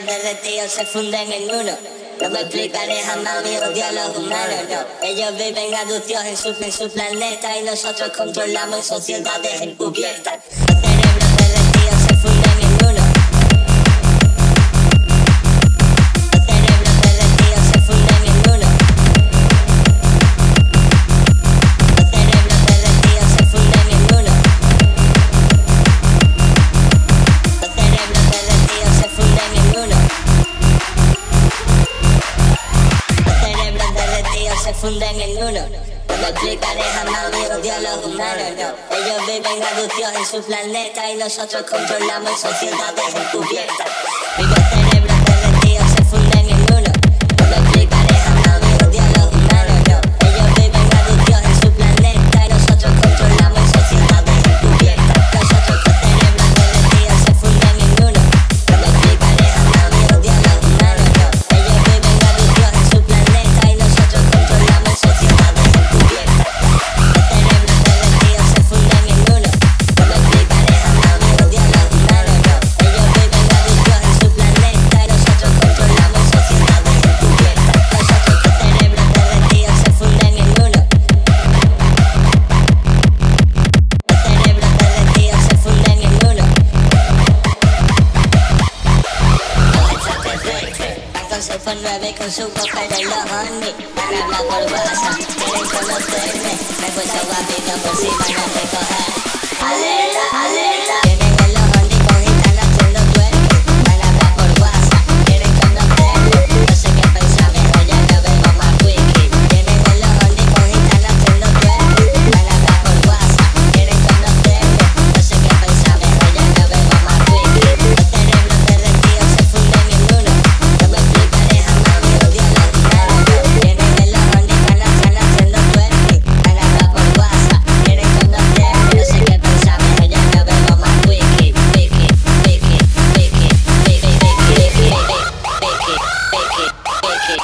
cerebros derretidos se funden en uno. No me explicaré jamás mi odio a los humanos, no. Ellos viven aducios en su planeta y nosotros controlamos en sociedades encubiertas. Los cerebros derretidos se funden en uno. Los cerebros derretidos se funden en uno. Los cerebros derretidos se funden en uno. Los cerebros derretidos se funden en uno. Se funden en uno. No me explicaré jamás mi odio a los humanos, no. Ellos viven aducios en su planeta y nosotros controlamos sociedades encubiertas. Mis cerebros derretidos se funden en uno. No me explicaré jamás mi odio a los humanos, no. Ellos viven aducios en su planeta y nosotros controlamos sociedades encubiertas. Nosotros con cerebros derretidos se funden en uno. No me explicaré jamás mi odio a los humanos, no. Ellos viven aducios en su planeta y nosotros controlamos sociedades encubiertas. Los cerebros derretidos se funden en uno. No me explicaré jamás mi odio a los humanos, no. Ellos viven aducios en su planeta y nosotros controlamos sociedades encubiertas. Nosotros con cerebros derretidos se funden en uno. Los cerebros derretidos se funden en uno. Los extraterrestres van con 6x9 con su coger en los ovnis. Van a hablar por WhatsApp, quieren conocerme. Me he puesto guapito por si van a recoger. Alerta, alerta. Vienen en los ovnis con gitanos haciendo twerking. Van a hablar por WhatsApp, quieren conocerme. No sé qué pensar, mejor ya no veo más wiki. Vienen en los ovnis con gitanos haciendo twerking. Van a hablar por WhatsApp, quieren conocerme. No sé qué pensar, mejor ya no veo más wiki. Los cerebros derretidos se funden en uno. No me explicaré jamás mi odio a los humanos, no. Vienen en los ovnis con las salas haciendo twerking. Van a hablar por WhatsApp, quieren conocerme. No sé qué pensar, mejor ya no veo más wiki. Wiki, wiki, wiki, wiki, wiki, wiki, wiki, wiki,